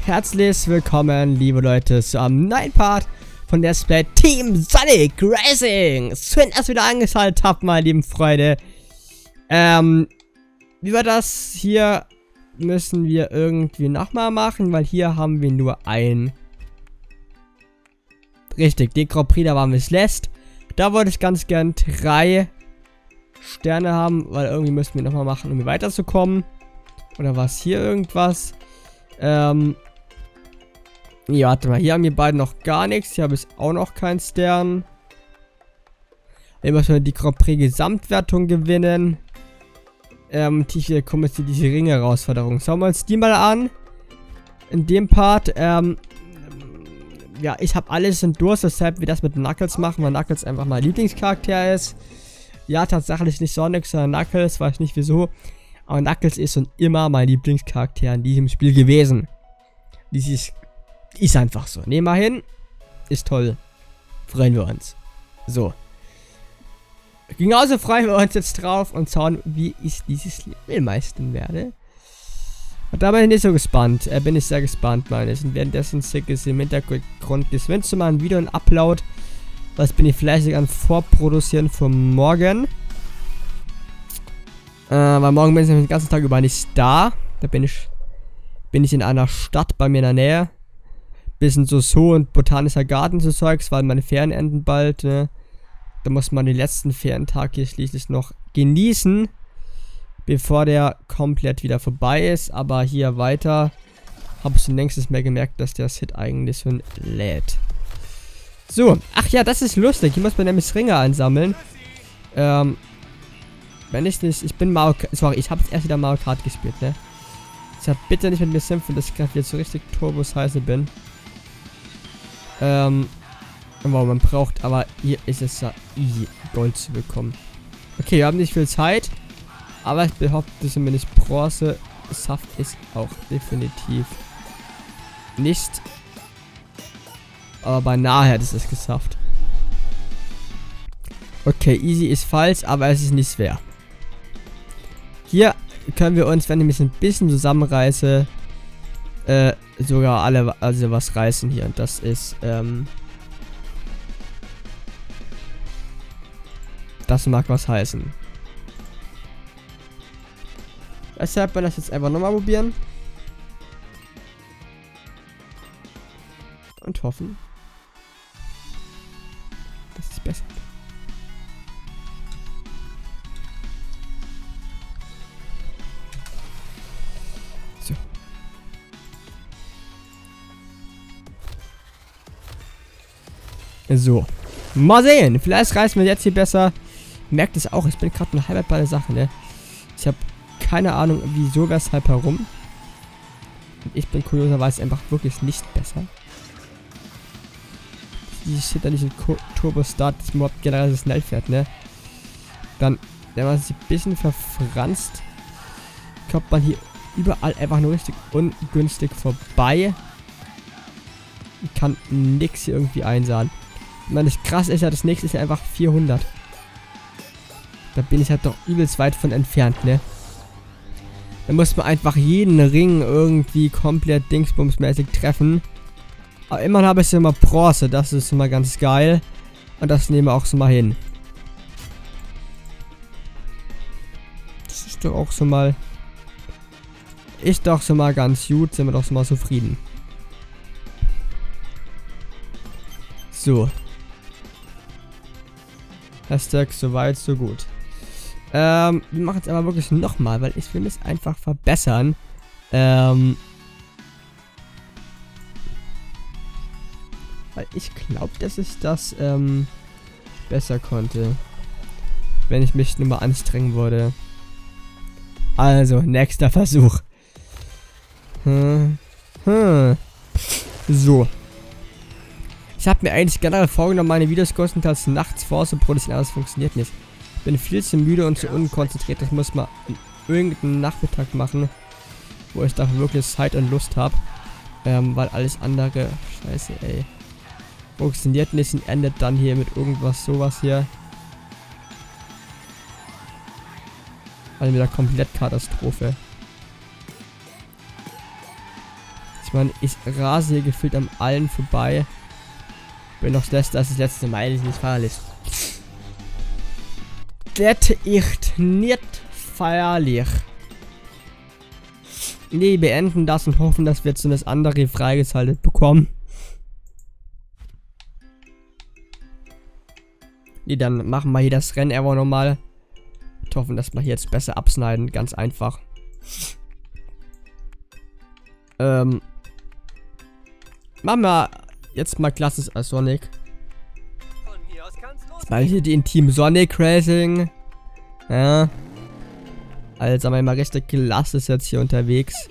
Herzlich willkommen, liebe Leute, zu einem neuen Part von der Let's Play Team Sonic Racing. Schön, dass ihr wieder eingeschaltet habt, meine lieben Freunde. Wie war das? Hier müssen wir irgendwie nochmal machen, weil hier haben wir nur ein... Richtig, den Grand Prix, da waren wir lässt. Da wollte ich ganz gern 3 Sterne haben, weil irgendwie müssen wir nochmal machen, um hier weiterzukommen. Oder war es hier irgendwas? Ja, warte mal, hier haben wir beide noch gar nichts. Hier habe ich auch noch keinen Stern. Hier müssen wir die Grand Prix Gesamtwertung gewinnen. Hier kommen jetzt diese Ringe-Herausforderung. Schauen wir uns die mal an. In dem Part, ja, ich habe alles in Durst, deshalb wir das mit Knuckles machen, weil Knuckles einfach mein Lieblingscharakter ist. Ja, tatsächlich nicht Sonic, sondern Knuckles, weiß nicht wieso. Aber Knuckles ist schon immer mein Lieblingscharakter in diesem Spiel gewesen. Dieses ist einfach so. Nehmen wir hin. Ist toll. Freuen wir uns. So. Genauso freuen wir uns jetzt drauf und schauen, wie ich dieses Level meistern werde. Und da bin ich nicht so gespannt. Bin ich sehr gespannt, meine. Es sind währenddessen Sickes im Hintergrund geschwind zu machen. Video und Upload. Was bin ich fleißig an Vorproduzieren für morgen. Weil morgen bin ich den ganzen Tag über nicht da. Da bin ich in einer Stadt bei mir in der Nähe. Bisschen so und botanischer Garten so Zeugs, weil meine Ferien enden bald, ne? Da muss man den letzten Ferientag hier schließlich noch genießen, bevor der komplett wieder vorbei ist. Aber hier weiter habe ich schon längst mehr gemerkt, dass der Hit eigentlich schon lädt. So, ach ja, das ist lustig. Hier muss man nämlich Ringe einsammeln. Wenn ich nicht, ich bin Mario Kart, sorry, ich habe jetzt erst wieder Mario Kart gespielt, ne? Deshalb bitte nicht mit mir schimpfen, dass ich gerade jetzt so richtig turbo-scheiße bin. Wow, man braucht, aber hier ist es ja easy, Gold zu bekommen. Okay, wir haben nicht viel Zeit, aber ich behaupte zumindest Bronze Saft ist auch definitiv nicht. Aber beinahe hätte es geschafft. Okay, easy ist falsch, aber es ist nicht schwer. Hier können wir uns, wenn ich mich ein bisschen zusammenreiße, sogar alle, also was reißen hier. Und das ist, das mag was heißen. Deshalb werden wir das jetzt einfach nochmal probieren. Und hoffen, dass es besser wird. So. Mal sehen. Vielleicht reißen wir jetzt hier besser. Merkt es auch. Ich bin gerade eine halbe bei der Sache, ne? Ich habe keine Ahnung, wieso, weshalb, herum. Und ich bin kurioserweise einfach wirklich nicht besser. Dieses Shit, da nicht Turbo-Start, das Mob generell so schnell fährt, ne? Dann, wenn man sich ein bisschen verfranst, kommt man hier überall einfach nur richtig ungünstig vorbei. Ich kann nix hier irgendwie einsahen. Ich meine, das krass ist ja, das nächste ist ja einfach 400. Da bin ich halt doch übelst weit von entfernt, ne? Da muss man einfach jeden Ring irgendwie komplett dingsbumsmäßig treffen. Aber immerhin habe ich ja mal Bronze, das ist immer ganz geil. Und das nehmen wir auch so mal hin. Das ist doch auch so mal... Ist doch so mal ganz gut, sind wir doch so mal zufrieden. So. Hashtag so weit, so gut. Wir machen es aber wirklich nochmal, weil ich will es einfach verbessern. Weil ich glaube, dass ich das besser konnte. Wenn ich mich nur mal anstrengen würde. Also, nächster Versuch. So. Ich habe mir eigentlich generell vorgenommen, meine Videos größtenteils nachts vorzuproduzieren, aber es funktioniert nicht. Ich bin viel zu müde und zu unkonzentriert. Das muss man irgendeinen Nachmittag machen, wo ich dafür wirklich Zeit und Lust habe. Weil alles andere, scheiße, ey, funktioniert nicht und endet dann hier mit irgendwas sowas hier. Also wieder komplett Katastrophe. meine, ich rase hier gefühlt an allen vorbei. Bin noch schlechter als das letzte Mal, ist nicht feierlich. Das ist nicht feierlich. Nee, beenden das und hoffen, dass wir jetzt so das andere freigeschaltet bekommen. Nee, dann machen wir hier das Rennen einfach nochmal. Und hoffen, dass wir hier jetzt besser abschneiden. Ganz einfach. Machen wir jetzt mal klassisch als Sonic. Weil hier die in Team Sonic Racing. Ja. Also haben wir mal richtig klasse ist jetzt hier unterwegs.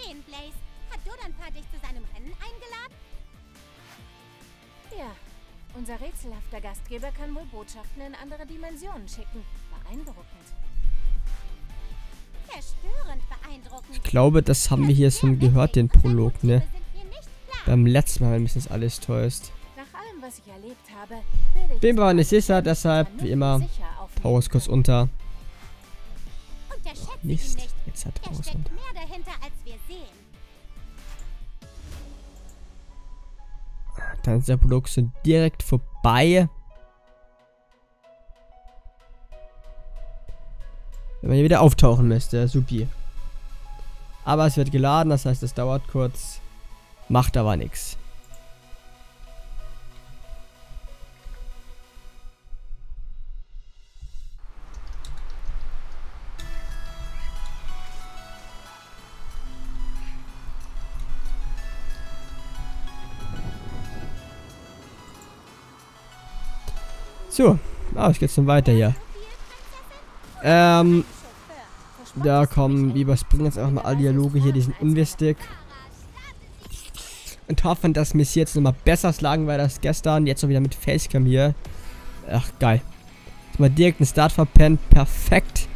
Unser rätselhafter Gastgeber kann wohl Botschaften in andere Dimensionen schicken. Beeindruckend. Verstörend beeindruckend. Ich glaube, das haben wir hier schon gehört, den Prolog, ne? Beim letzten Mal, wenn mich das alles täuscht. Nach allem, was ich erlebt habe, Bin mir nicht sicher, deshalb, wie immer, Power ist kurz unter. Mist, jetzt hat Power unter. Dann ist der Prolog schon direkt vorbei. Wenn man hier wieder auftauchen müsste, supi. Aber es wird geladen, das heißt, es dauert kurz. Macht aber nichts. So, es geht schon weiter hier. Da kommen, wir überspringen jetzt einfach mal alle Dialoge hier, die sind unwichtig. Und hoffen, dass mir jetzt nochmal besser schlagen, weil das gestern, jetzt noch wieder mit Facecam hier. Ach, geil. Jetzt mal direkt einen Start verpennt, perfekt.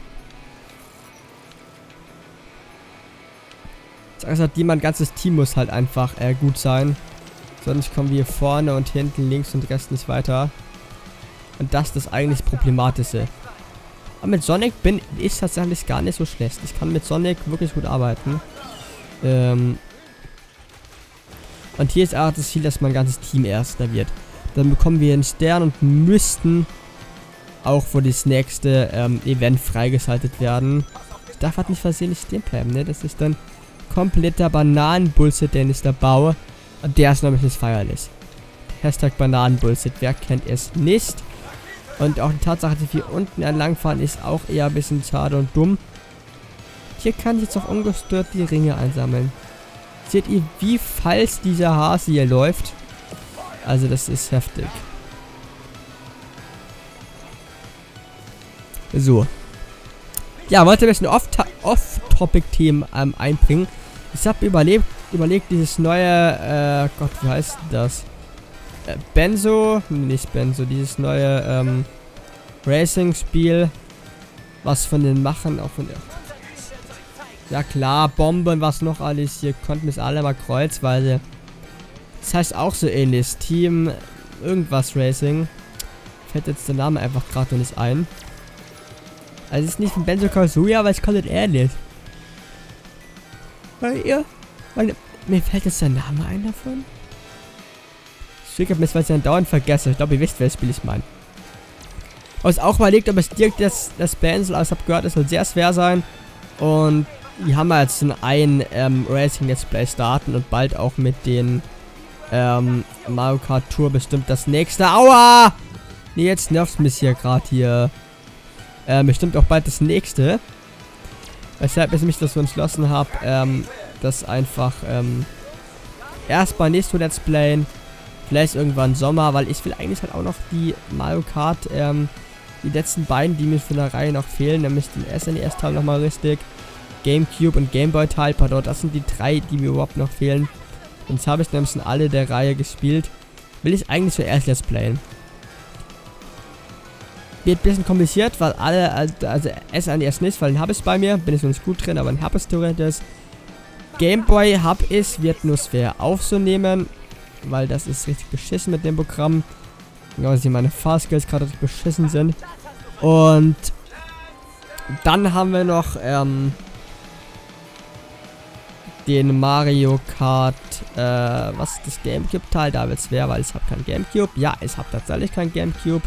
Also mein ganzes Team muss halt einfach gut sein. Sonst kommen wir hier vorne und hinten, links und rechts nicht weiter. Und das ist das eigentlich Problematische. Aber mit Sonic ist tatsächlich gar nicht so schlecht. Ich kann mit Sonic wirklich gut arbeiten. Und hier ist auch das Ziel, dass mein ganzes Team Erster wird. Dann bekommen wir einen Stern und müssten auch für das nächste Event freigeschaltet werden. Ich darf halt nicht versehentlich stehen bleiben, ne? Das ist dann kompletter Bananen-Bullshit, den ich da baue. Und der ist nämlich nicht feierlich. Hashtag Bananen-Bullshit, wer kennt es nicht? Und auch die Tatsache, dass wir hier unten entlangfahren, ist auch eher ein bisschen schade und dumm. Hier kann ich jetzt auch ungestört die Ringe einsammeln. Seht ihr, wie falsch dieser Hase hier läuft? Also das ist heftig. So. Ja, wollte ein bisschen Off-Topic-Themen einbringen. Ich habe überlegt, dieses neue, Gott, wie heißt das? Benzo, nicht Benzo, dieses neue Racing-Spiel, was von den Machern auch von der... Ja klar, Bombe und was noch alles, hier konnten es alle mal kreuzweise. Das heißt auch so ähnlich, Team irgendwas Racing. Fällt jetzt der Name einfach gerade noch nicht ein. Also es ist nicht von Benzo Kazooie, aber ich konnte es nicht. Mir fällt jetzt der Name ein davon. Ich habe mir das dann dauernd vergessen. Ich glaube, ihr wisst, welches Spiel ich meine. Aber es auch überlegt, ob es direkt das Benzel, also ich habe gehört, es soll sehr schwer sein. Und die haben wir jetzt ein Racing Let's Play starten und bald auch mit den Mario Kart Tour bestimmt das nächste. Aua! Nee, jetzt nervt mich hier gerade hier. Bestimmt auch bald das nächste. Weshalb ich mich das so entschlossen habe, das einfach erstmal nicht so Let's Playen. Vielleicht irgendwann Sommer, weil ich will eigentlich halt auch noch die Mario Kart, die letzten beiden, die mir von der Reihe noch fehlen, nämlich den SNES-Teil nochmal richtig, Gamecube und Gameboy-Teil, pardon, das sind die drei, die mir überhaupt noch fehlen. Sonst habe ich nämlich schon alle der Reihe gespielt. Will ich eigentlich zuerst Let's Playen. Wird ein bisschen kompliziert, weil alle, also SNES nicht, weil den habe ich bei mir, bin ich noch nicht gut drin, aber den habe ich theoretisch. Gameboy habe ich, wird nur schwer aufzunehmen. Weil das ist richtig beschissen mit dem Programm. Genau, dass meine Fahrskills gerade beschissen sind. Und dann haben wir noch den Mario Kart, was ist das Gamecube-Teil? Da wird's schwer, weil ich habe kein Gamecube. Ja, ich habe tatsächlich kein Gamecube.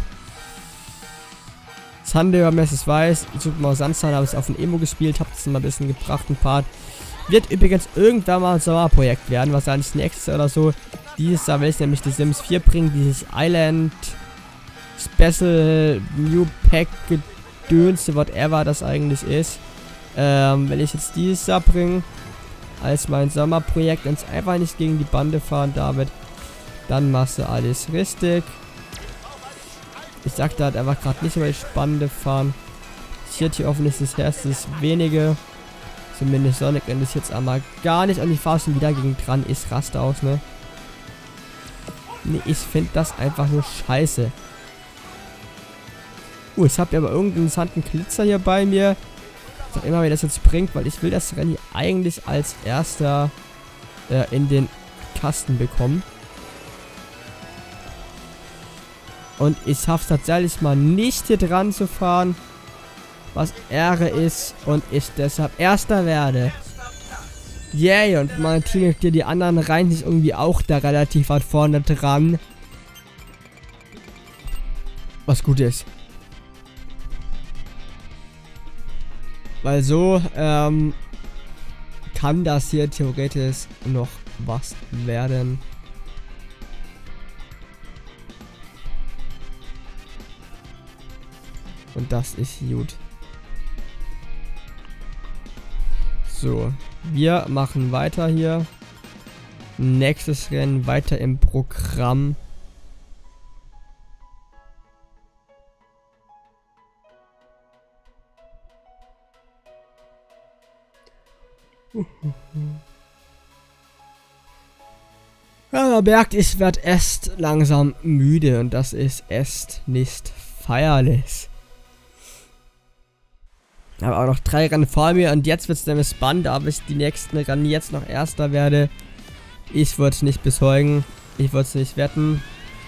Sunday Mrs. Weiß, Super Mario Sunshine habe ich auf dem Emo gespielt, habe das mal ein bisschen gebracht, ein Part. Wird übrigens irgendwann mal ein Sommerprojekt werden, wahrscheinlich nächstes oder so. Dieses Jahr will ich nämlich die Sims 4 bringen, dieses Island Special New Pack Gedönse, whatever das eigentlich ist. Wenn ich jetzt dieses Jahr bringe, als mein Sommerprojekt, und einfach nicht gegen die Bande fahren, David, dann machst du alles richtig. Ich sagte halt einfach gerade nicht über die Bande fahren. Hier offen ist das erstes wenige. Zumindest Sonic interessiert jetzt einmal gar nicht, und ich fahre schon wieder gegen dran. Ich raste aus, ne? Nee, ich finde das einfach nur scheiße. Ich habe ja aber irgendeinen interessanten Glitzer hier bei mir. Ich sag immer, wie das jetzt bringt, weil ich will das Rennen hier eigentlich als erster in den Kasten bekommen. Und ich schaffe es tatsächlich mal nicht hier dran zu fahren, was Ehre ist, und ich deshalb erster werde. Yay, und mein Team, die anderen reihen sich irgendwie auch da relativ weit vorne dran. Was gut ist. Weil so kann das hier theoretisch noch was werden. Und das ist gut. So, wir machen weiter hier. Nächstes Rennen weiter im Programm. Ja, man merkt, ich werde erst langsam müde, und das ist erst nicht feierlich. Ich habe auch noch 3 Rennen vor mir, und jetzt wird es nämlich spannend, ob ich die nächsten Rennen jetzt noch Erster werde. Ich würde es nicht bezeugen. Ich würde es nicht wetten.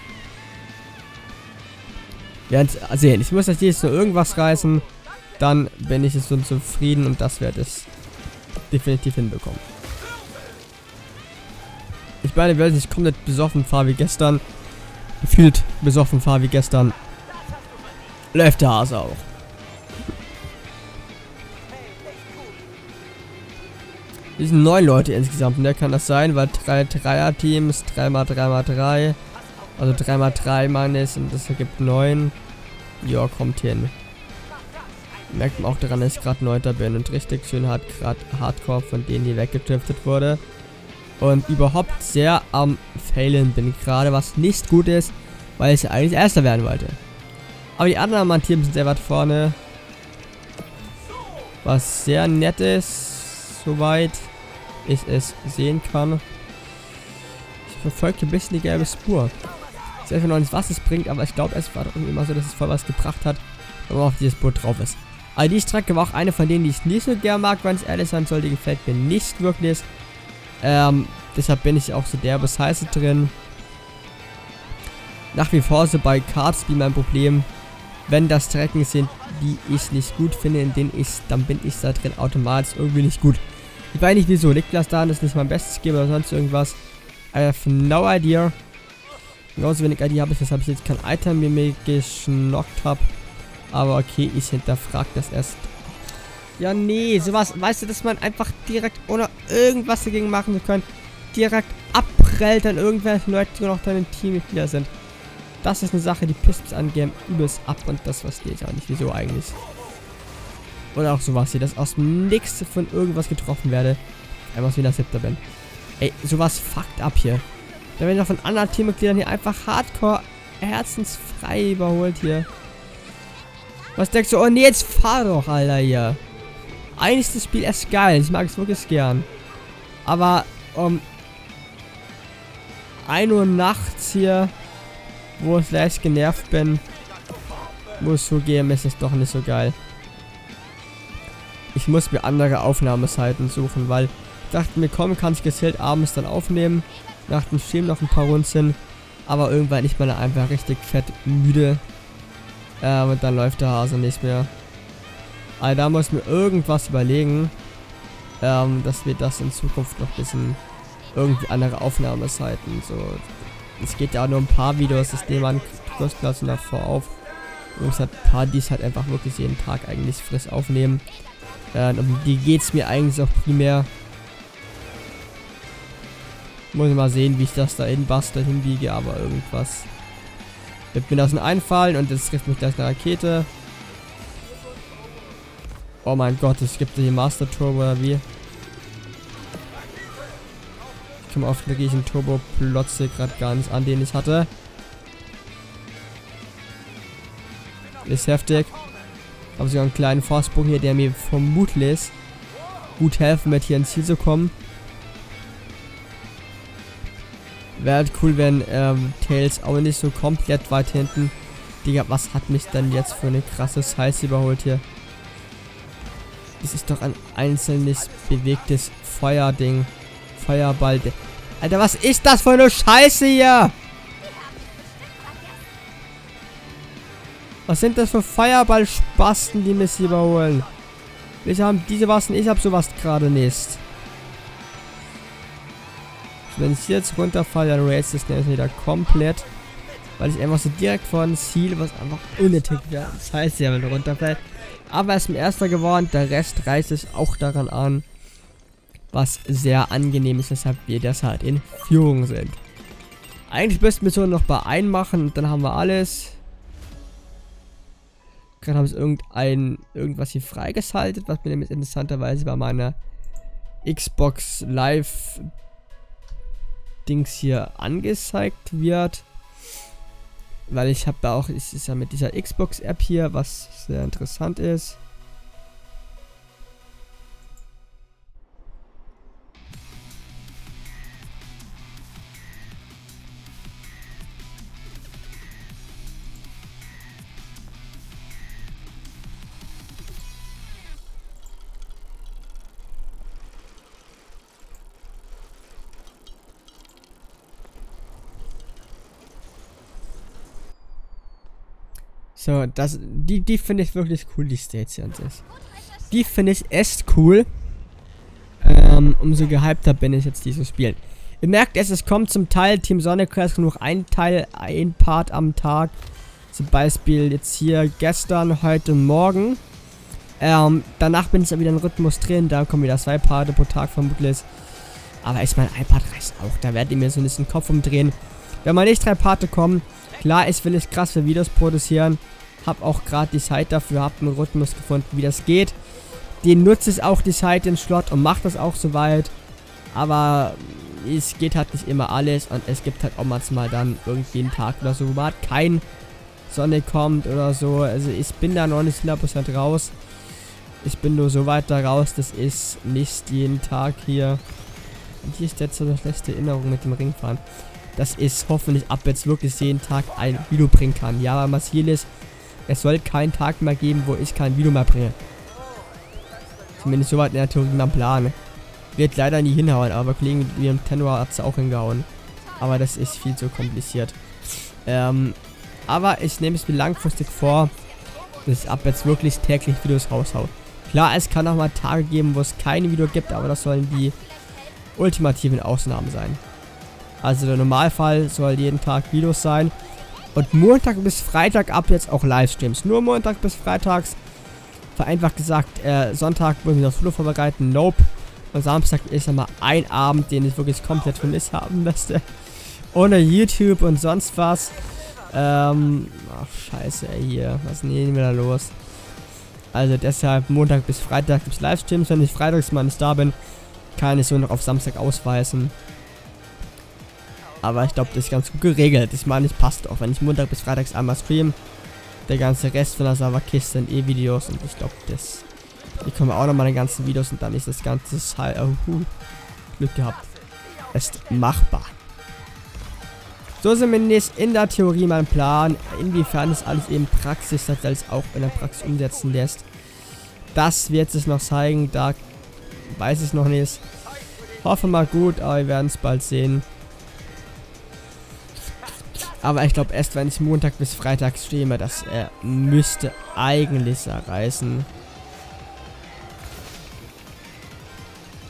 Wir werden es sehen. Ich muss jetzt jedes nur irgendwas reißen. Dann bin ich so zufrieden, und das werde ich definitiv hinbekommen. Ich meine, wenn ich nicht komplett besoffen fahre wie gestern, gefühlt besoffen fahre wie gestern, läuft der Hase auch. Wir sind 9 Leute insgesamt, ne? Kann das sein, weil 3 Dreier-Teams, 3x3x3, also 3x3 Mann ist, und das ergibt 9. Ja, kommt hin. Merkt man auch daran, dass ich gerade 9. bin und richtig schön Hardcore von denen, die weggetriftet wurde. Und überhaupt sehr am Failen bin gerade, was nicht gut ist, weil ich eigentlich Erster werden wollte. Aber die anderen mein Team sind sehr weit vorne. Was sehr nett ist, soweit ich es sehen kann. Ich verfolge ein bisschen die gelbe Spur. Ich weiß noch nicht, was es bringt, aber ich glaube, es war doch irgendwie immer so, dass es voll was gebracht hat, wenn man auf dieses Boot drauf ist. Aber die Strecke war auch eine von denen, die ich nicht so gern mag, wenn es ehrlich sein soll. Die gefällt mir nicht wirklich. Deshalb bin ich auch so derbe Scheiße drin. Nach wie vor so bei Kartspiel mein Problem. Wenn das Strecken sind, die ich nicht gut finde, in denen dann bin ich da drin automatisch irgendwie nicht gut. Ich weiß nicht wieso. Liegt das daran, dass ich nicht mein Bestes gebe oder sonst irgendwas? I have no idea. Genauso wenig Idee habe ich, weshalb ich jetzt kein Item mir geschnockt habe. Aber okay, ich hinterfrage das erst. Ja, nee, sowas, weißt du, dass man einfach direkt ohne irgendwas dagegen machen zu können, direkt abprellt an irgendwelchen Leuten, die noch deine Teammitglieder sind. Das ist eine Sache, die pisst mich an Game übelst ab, und das verstehe ich auch nicht, wieso eigentlich. Oder auch sowas hier, dass aus dem Nix von irgendwas getroffen werde, einfach wieder 7. bin. Ey, sowas fuckt ab hier. Da werden doch von anderen Teammitgliedern hier einfach hardcore herzensfrei überholt hier. Was denkst du? Oh nee, jetzt fahr doch, Alter, hier. Eigentlich ist das Spiel echt geil. Ich mag es wirklich gern. Aber um 1 Uhr nachts hier, wo ich leicht genervt bin, muss zugeben, ist es doch nicht so geil. Ich muss mir andere Aufnahmezeiten suchen, weil ich dachte mir, komm, kann ich gezielt abends dann aufnehmen. Nach dem Stream noch ein paar Runden. Aber irgendwann ist man dann einfach richtig fett müde. Und dann läuft der Hase nicht mehr. Also da muss ich mir irgendwas überlegen. dass wir das in Zukunft noch ein bisschen irgendwie andere Aufnahmezeiten, so. Es geht ja auch nur ein paar Videos, das nehmen wir an Kursklassen davor auf. Und es hat ein paar, die es halt einfach wirklich jeden Tag eigentlich frisch aufnehmen. Um die geht es mir eigentlich auch primär. Muss ich mal sehen, wie ich das da hinbiege, aber irgendwas wird mir das denn einfallen und jetzt trifft mich gleich eine Rakete. Oh mein Gott, es gibt hier Master Turbo oder wie? Ich komme auf den riesigen Turbo-Plotze gerade gar nicht an, den ich hatte. Ist heftig. Habe sogar einen kleinen Vorsprung hier, der mir vermutlich gut helfen wird, hier ins Ziel zu kommen. Wäre halt cool, wenn Tails auch nicht so komplett weit hinten. Digga, was hat mich denn jetzt für eine krasse Size überholt hier? Das ist doch ein einzelnes bewegtes Feuerding. Feuerball. Alter, was ist das für eine Scheiße hier? Was sind das für Feuerballspasten, die mich hier überholen? Wir haben diese Waffen, ich habe sowas gerade nicht. Wenn ich jetzt runterfalle, dann race das nämlich wieder komplett. Weil ich einfach so direkt vor dem Ziel, was einfach unnötig wäre. Das heißt ja, wenn du runterfällt. Aber er ist mir Erster geworden, der Rest reißt es auch daran an. Was sehr angenehm ist, weshalb wir deshalb in Führung sind. Eigentlich müssten wir so noch bei 1 machen und dann haben wir alles. Gerade habe ich irgendwas hier freigeschaltet, was mir nämlich interessanterweise bei meiner Xbox Live Dings hier angezeigt wird. Weil ich habe da auch, es ist ja mit dieser Xbox App hier, was sehr interessant ist. So, die finde ich wirklich cool, die States hier an sich. Die finde ich echt cool. Umso gehypter bin ich jetzt dieses Spiel. Ihr merkt es kommt zum Teil Team Sonic Crash nur ein Part am Tag. Zum Beispiel jetzt hier gestern, heute, morgen. Danach bin ich dann wieder in Rhythmus drin, da kommen wieder 2 Parte pro Tag vermutlich. Aber ist mein iPad reicht auch, da werde ich mir so ein bisschen den Kopf umdrehen. Wenn mal nicht 3 Parte kommen, klar, ich will jetzt krass für Videos produzieren. Hab auch gerade die Zeit dafür, hab einen Rhythmus gefunden, wie das geht. Den nutze ich auch die Zeit, den Slot, und mache das auch soweit. Aber es geht halt nicht immer alles und es gibt halt auch manchmal dann irgendwie einen Tag oder so, wo halt kein Sonne kommt oder so. Also ich bin da noch nicht 100% raus. Ich bin nur so weit da raus, das ist nicht jeden Tag hier. Und hier ist jetzt so eine schlechte Erinnerung mit dem Ringfahren. Dass ich hoffentlich ab jetzt wirklich jeden Tag ein Video bringen kann. Ja, aber was hier ist, es soll keinen Tag mehr geben, wo ich kein Video mehr bringe. Zumindest soweit in der Theorie am Plan. Wird leider nie hinhauen, aber Kollegen wie im Tenor hat es auch hingehauen. Aber das ist viel zu kompliziert. Aber ich nehme es mir langfristig vor, dass ich ab jetzt wirklich täglich Videos raushaue. Klar, es kann auch mal Tage geben, wo es keine Video gibt, aber das sollen die ultimativen Ausnahmen sein. Also der Normalfall soll jeden Tag Videos sein. Und Montag bis Freitag ab jetzt auch Livestreams. Nur Montag bis Freitags. Vereinfacht gesagt, Sonntag muss ich noch Schule vorbereiten. Nope. Und Samstag ist ja mal ein Abend, den ich wirklich komplett für mich haben möchte. Ohne YouTube und sonst was. Ach scheiße, ey, hier. Was ist denn wieder los? Also deshalb Montag bis Freitag gibt es Livestreams. Wenn ich freitags mal nicht da bin, kann ich so noch auf Samstag ausweisen. Aber ich glaube, das ist ganz gut geregelt. Ich meine, es passt auch. Wenn ich Montag bis Freitags einmal stream, der ganze Rest von der Serverkiste sind Videos. Und ich glaube, hier kommen auch nochmal die ganzen Videos und dann ist das Ganze halt, Glück gehabt. Ist machbar. So zumindest in der Theorie mein Plan. Inwiefern es alles eben Praxis tatsächlich auch in der Praxis umsetzen lässt. Das wird sich noch zeigen. Da weiß ich noch nicht. Hoffe mal gut, aber wir werden es bald sehen. Aber ich glaube erst, wenn ich Montag bis Freitag streame, das müsste eigentlich reißen.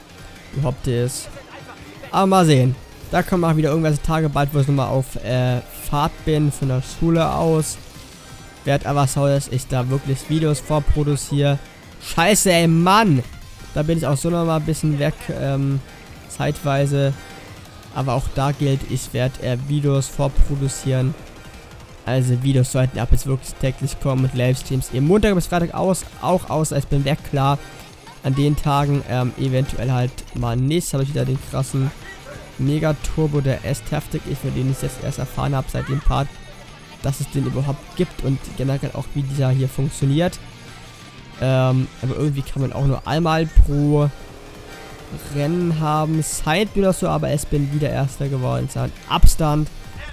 überhaupt ist. Aber mal sehen. Da kommen auch wieder irgendwelche Tage bald, wo ich nochmal auf Fahrt bin von der Schule aus. Werd aber so, dass ich da wirklich Videos vorproduziere. Scheiße, ey, Mann! Da bin ich auch so nochmal ein bisschen weg, zeitweise. Aber auch da gilt, ich werde Videos vorproduzieren. Also Videos sollten ab jetzt wirklich täglich kommen mit Livestreams. Eben Montag bis Freitag auch aus, als ich bin weg, klar. An den Tagen eventuell halt mal nicht. Habe ich wieder den krassen Mega-Turbo, der echt heftig ist, für den ich jetzt erst erfahren habe seit dem Part, dass es den überhaupt gibt und generell auch wie dieser hier funktioniert. Aber irgendwie kann man auch nur einmal pro Rennen haben. Side oder so, aber es bin wieder Erster geworden. Es ist ein Abstand.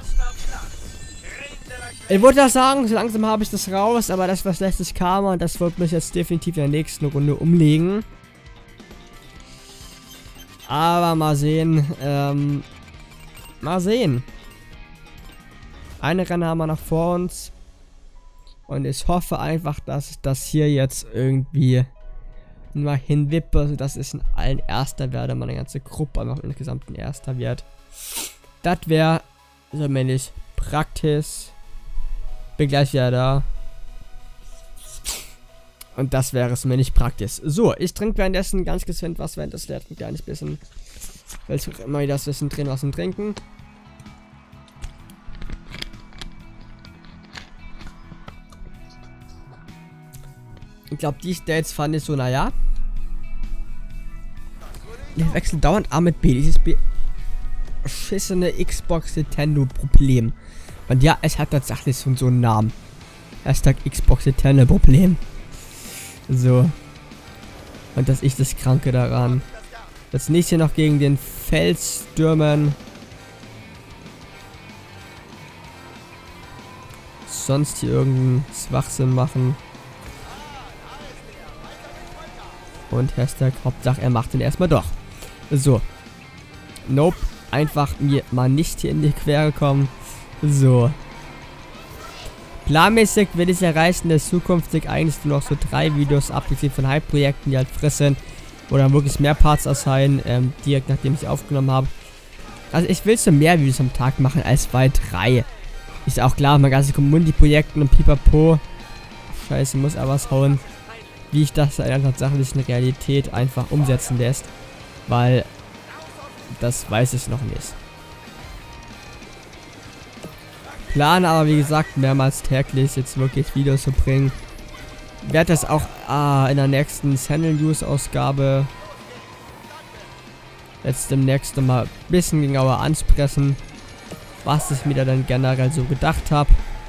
Ich würde sagen, so langsam habe ich das raus, aber das, was letztes kam, und das wird mich jetzt definitiv in der nächsten Runde umlegen. Aber mal sehen, mal sehen. Eine Rennen haben wir noch vor uns. Und ich hoffe einfach, dass ich das hier jetzt irgendwie mal hinwippe, sodass ich in allen Erster werde, meine ganze Gruppe einfach insgesamt ein Erster wird. Das wäre so männlich praktisch. Bin gleich wieder da. Und das wäre es mir nicht praktisch. So, ich trinke währenddessen ganz geschwind was, während das leert ein kleines bisschen. Weil ich immer wieder das Wissen drin was zum Trinken. Ich glaube, die States fand ich so, naja. Ich wechsle dauernd A mit B. Dieses beschissene Xbox Nintendo Problem. Und ja, es hat tatsächlich so einen Namen. Hashtag Xbox Nintendo Problem. So. Und das ist das Kranke daran. Das nächste noch gegen den Fels stürmen. Sonst hier irgendeinen Schwachsinn machen. Und Hashtag Hauptsache er macht den erstmal doch. So. Nope. Einfach mir mal nicht hier in die Quere kommen. So. Planmäßig will ich erreichen, dass zukünftig eigentlich nur noch so 3 Videos, abgesehen von Hype-Projekten, die halt fressen. Oder wirklich mehr Parts erscheinen, direkt nachdem ich sie aufgenommen habe. Also ich will so mehr Videos am Tag machen als bei 3. Ist auch klar, mein ganzes Community-Projekten und pipapo. Scheiße, muss aber was hauen. Wie ich das in einer tatsächlichen Realität einfach umsetzen lässt. Weil das weiß ich noch nicht. Plane aber wie gesagt mehrmals täglich jetzt wirklich Videos zu bringen. Werde das auch in der nächsten Channel News Ausgabe jetzt demnächst mal ein bisschen genauer ansprechen, was ich mir da dann generell so gedacht habe.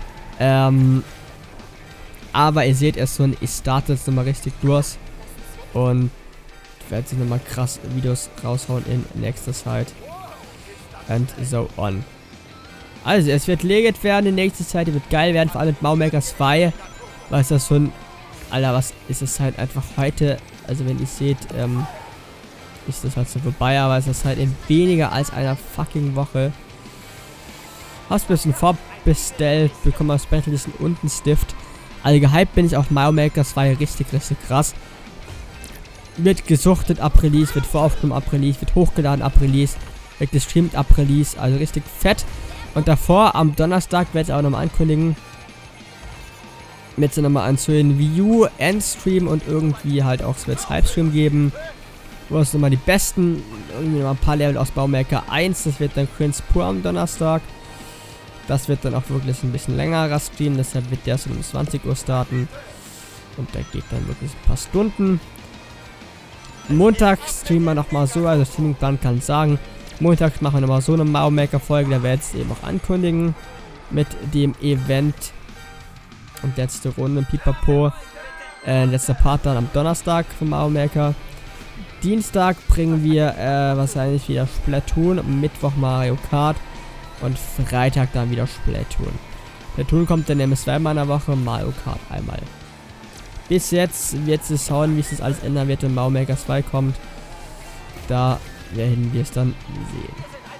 Aber ihr seht es schon, ich starte jetzt nochmal richtig durch und werde jetzt nochmal krass Videos raushauen in nächster Zeit. And so on. Also, es wird legit werden in nächster Zeit, die wird geil werden, vor allem mit Mario Maker 2. Weil es das schon, Alter, was ist es halt einfach heute, also wenn ihr seht, ist das halt so vorbei, aber es ist halt in weniger als einer fucking Woche. Hast ein bisschen vorbestellt, bekomme aus Specialisten und einen Stift. Also gehypt bin ich auf Mario Maker 2 richtig krass. Wird gesuchtet ab Release, wird voraufgenommen ab Release, wird hochgeladen ab Release, wird gestreamt ab Release, also richtig fett. Und davor, am Donnerstag, werde ich auch nochmal ankündigen, mit so nochmal einen schönen View, Endstream und irgendwie halt auch, es wird Hype-Stream geben, wo es nochmal die besten, irgendwie nochmal ein paar Level aus Baumaker 1, das wird dann Prince pur am Donnerstag. Das wird dann auch wirklich ein bisschen längerer Stream, deshalb wird der so um 20 Uhr starten. Und der geht dann wirklich ein paar Stunden. Montag streamen wir nochmal so, also Streamingplan kann ich sagen. Montag machen wir nochmal so eine Mario Maker Folge, da werde ich es eben auch ankündigen. Mit dem Event. Und letzte Runde, pipapo. Letzter Part dann am Donnerstag von Mario Maker. Dienstag bringen wir wahrscheinlich wieder Splatoon. Mittwoch Mario Kart. Und Freitag dann wieder Splatoon. Splatoon kommt dann nämlich zweimal in der Woche, Mario Kart einmal. Bis jetzt wird es schauen, wie sich das alles ändern wird, wenn Mario Maker 2 kommt. Da werden wir es dann sehen.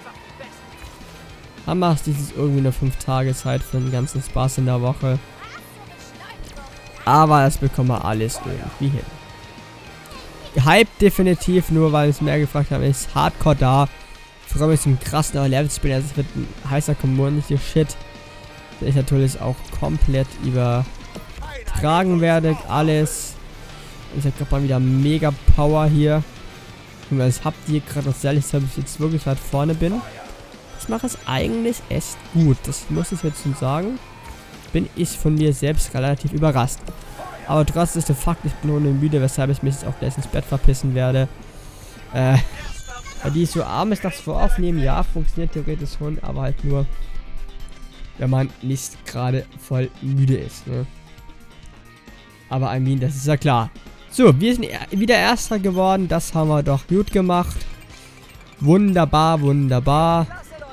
Hammer ist dieses irgendwie eine 5 Tage Zeit für den ganzen Spaß in der Woche. Aber das bekommen wir alles irgendwie hin. Hype definitiv, nur weil es mehr gefragt haben, ist Hardcore da. Ich freue mich, zum krassen Level zu spielen. Also es wird ein heißer Community-Shit, den ich natürlich auch komplett übertragen werde. Alles. Ich habe gerade mal wieder mega Power hier. Und das habt ihr gerade noch sehr, dass ich jetzt wirklich weit vorne bin. Ich mache es eigentlich echt gut. Das muss ich jetzt schon sagen. Bin ich von mir selbst relativ überrascht. Aber trotzdem ist der Fakt, ich bin ohne müde, weshalb ich mich jetzt auch gleich ins Bett verpissen werde. Weil die so abends das voraufnehmen, ja, funktioniert theoretisch schon, aber halt nur, wenn man nicht gerade voll müde ist, ne? Aber I mean, das ist ja klar. So, wir sind wieder Erster geworden, das haben wir doch gut gemacht. Wunderbar, wunderbar.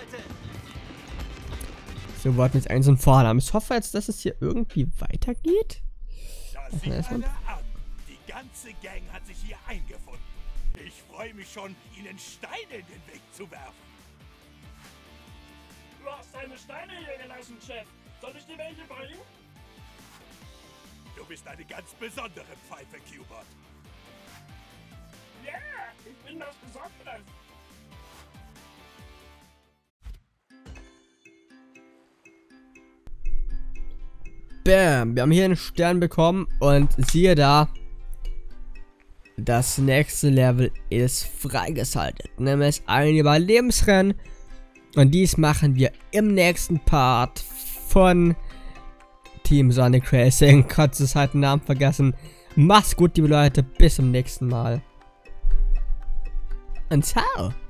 So, wollten wir jetzt einen so einen Vorhaben. Ich hoffe jetzt, dass es hier irgendwie weitergeht. Die ganze Gang hat sich hier eingefunden. Ich freue mich schon, ihnen Steine in den Weg zu werfen. Du hast deine Steine hier gelassen, Chef. Soll ich dir welche bringen? Du bist eine ganz besondere Pfeife, Cubert. Ja, ich bin was Besonderes. Bam, wir haben hier einen Stern bekommen und siehe da, das nächste Level ist freigeschaltet, nämlich ein Überlebensrennen und dies machen wir im nächsten Part von Team Sonic Racing. Gott, es hat den Namen vergessen. Macht's gut, liebe Leute, bis zum nächsten Mal und ciao.